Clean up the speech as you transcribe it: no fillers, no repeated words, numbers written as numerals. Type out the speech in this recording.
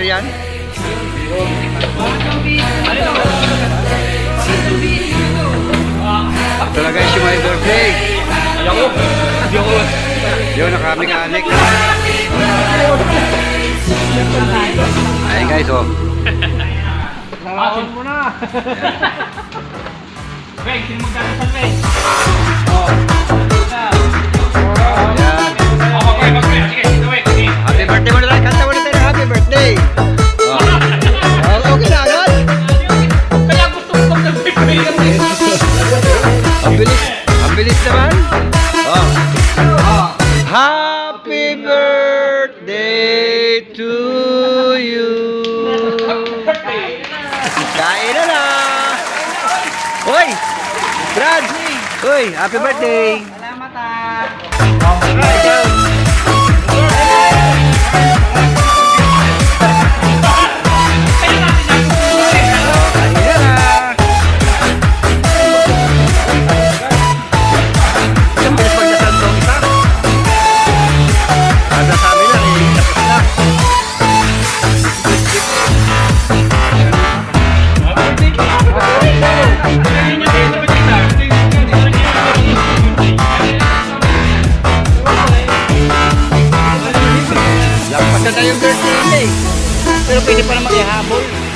yan? Ito na guys yung my birthday. Yun, nakamekanik. Ay guys, oh. Salamat mo na. Wait, sino magdadasal, wait? Ayan. Happy birthday mo na lang. Kanta mo na tayo happy birthday. Okay na agad. Kaya gusto ko mag-birthday. Ang bilis naman. Happy birthday to you. Kain na na. Hoy! Brad! Hoy, happy birthday! Salamat ah. Lampas na tayong birthday. Pero pwede pa naman ihabol.